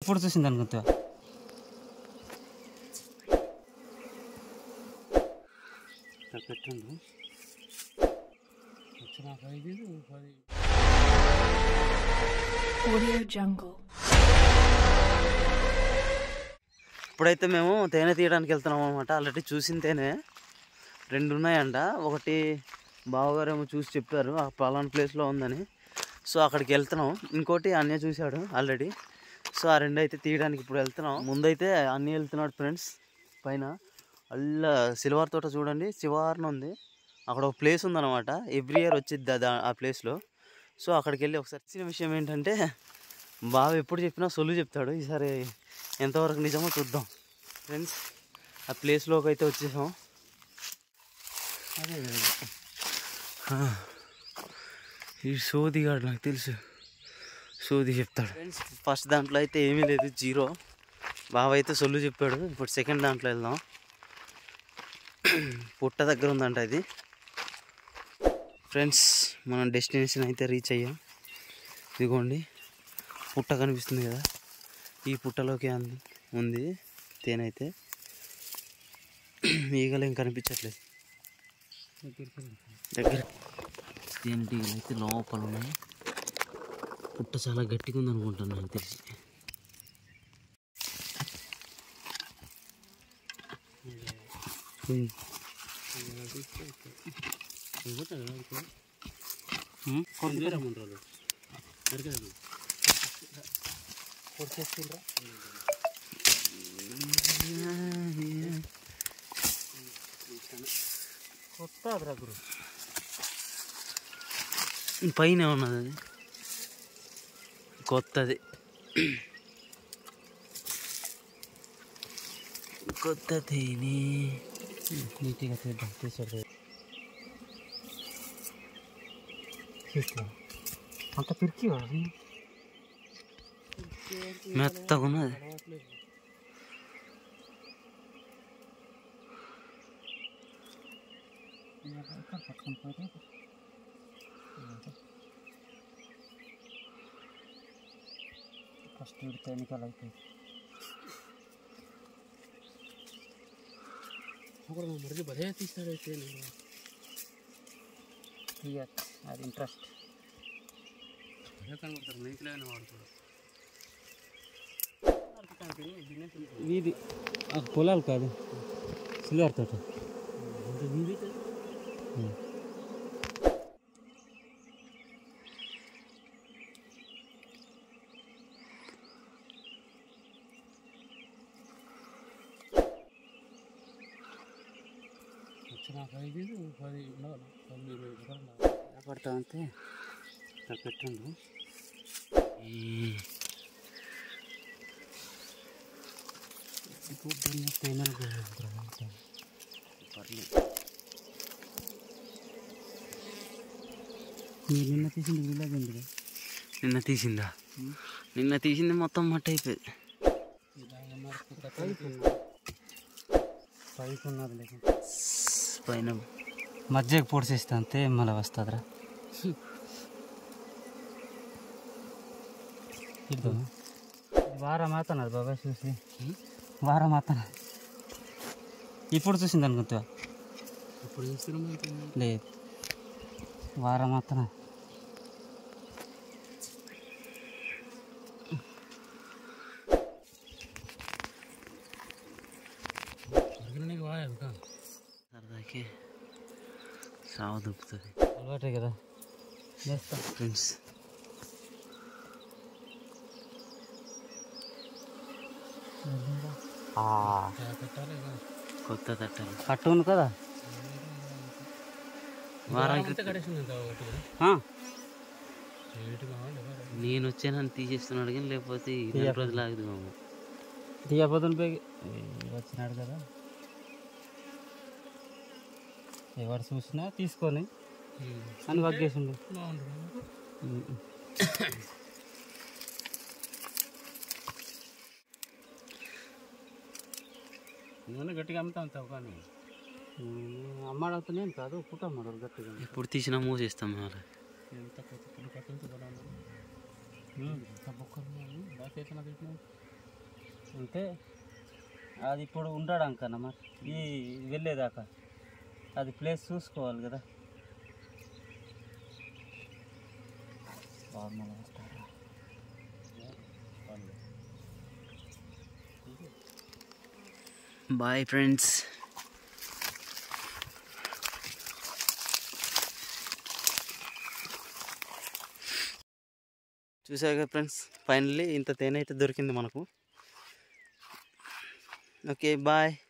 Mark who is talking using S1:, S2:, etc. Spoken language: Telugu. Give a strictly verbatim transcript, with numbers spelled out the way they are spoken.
S1: ఇప్పుడు చూసింది అనుకుంటా. పెట్టండు ఇప్పుడైతే మేము తేనె తీయడానికి వెళ్తున్నాం అనమాట. ఆల్రెడీ చూసిన తేనె రెండు ఉన్నాయంట. ఒకటి బావగారేమో చూసి చెప్పారు ఆ పలానా ప్లేస్లో ఉందని. సో అక్కడికి వెళ్తున్నాం. ఇంకోటి అన్నయ్య చూశాడు ఆల్రెడీ. సో ఆ రెండు అయితే తీయడానికి ఇప్పుడు వెళ్తున్నాం. ముందైతే అన్నయ్య వెళ్తున్నాడు ఫ్రెండ్స్. పైన అల్లా సిల్వర్ తోట చూడండి శివార్న ఉంది. అక్కడ ఒక ప్లేస్ ఉందన్నమాట. ఎవ్రీ ఇయర్ వచ్చిద్ది అది ఆ ప్లేస్లో. సో అక్కడికి వెళ్ళి ఒకసారి వచ్చిన విషయం ఏంటంటే బావ ఎప్పుడు చెప్పినా సొల్లు చెప్తాడు. ఈసారి ఎంతవరకు నిజమో చూద్దాం ఫ్రెండ్స్. ఆ ప్లేస్లోకి అయితే వచ్చేసాం. అదే ఈ సోదిగాడు నాకు తెలుసు, సోది చెప్తాడు ఫ్రెండ్స్. ఫస్ట్ దాంట్లో అయితే ఏమీ లేదు, జీరో. బావ అయితే సొల్లు చెప్పాడు. ఇప్పుడు సెకండ్ దాంట్లో వెళ్దాం. పుట్ట దగ్గర ఉందంట ఇది ఫ్రెండ్స్. మనం డెస్టినేషన్ అయితే రీచ్ అయ్యాం. ఇదిగోండి పుట్ట కనిపిస్తుంది కదా, ఈ పుట్టలోకి ఉంది తేనైతే. ఈగలు ఏం కనిపించట్లేదు దగ్గర. తేనెటీగలు అయితే లోపల ఉన్నాయి. పుట్ట చాలా గట్టిగా ఉంది అనుకుంటాను నాకు తెలిసి. పైన ఉన్నది అది కొత్తది, కొత్త తేనె. నీట్గా తీద్దాం. తీసాడు అంత పిరికి మెత్తగా ఉన్నది. ఫస్ట్ ఎన్నికలు అవుతాయి. మరిది భలే తీస్తాడైతే అది ఇంట్రెస్ట్ కనబడతారు. నీకులైన వాడుతాడు ఇది పొలాలు కాదు, సిల్వర్ తోట. నాకు ఐదు పది పది పడతా అంతే పెట్టండు. నిన్న తీసింది విలేజ్ ఉంది. నిన్న తీసిందా? నిన్న తీసింది మొత్తం మట్టి అయిపోయింది. పైన మధ్యకి పొడిచేస్తా అంతే మళ్ళీ వస్తుందిరా. ఇది వారం అవుతున్నది బాబాయ్ చూసి, వారం అవుతున్నది. ఇప్పుడు చూసింది అనుకుంటా. ఇప్పుడు లేదు, వారం అవుతున్నది. సరదాకి సాగు దుప్పుతుంది. అలవాటే కదా చేస్తాం ఫ్రెండ్స్. కొత్త తట్టాలి కట్టు ఉంది కదా. వారానికి నేను వచ్చానని తీసేస్తున్నాడు కానీ లేకపోతే ఇరవై రోజులు ఆగదు. మామ తీయపోతుంది వచ్చినాడు కదా. ఎవరు చూసినా తీసుకొని అని వగ్గేసిండు. నేను గట్టిగా అమ్ముతా ఉంటావు కానీ అమ్మాడుతున్నాను కాదు, పుట్ట అమ్మాడు గట్టిగా. ఇప్పుడు తీసినా మూసేస్తాం. మరి ఎంత కొత్త బొక్కలు బాగా
S2: అంటే అది ఇప్పుడు ఉండడు అంకన్నా మరి ఈ వెళ్ళేదాకా అది ప్లేస్ చూసుకోవాలి కదా.
S1: Bye friends. చూసారు కదా ఫ్రెండ్స్, ఫైనల్లీ ఇంత తేనె అయితే దొరికింది మనకు. Okay bye.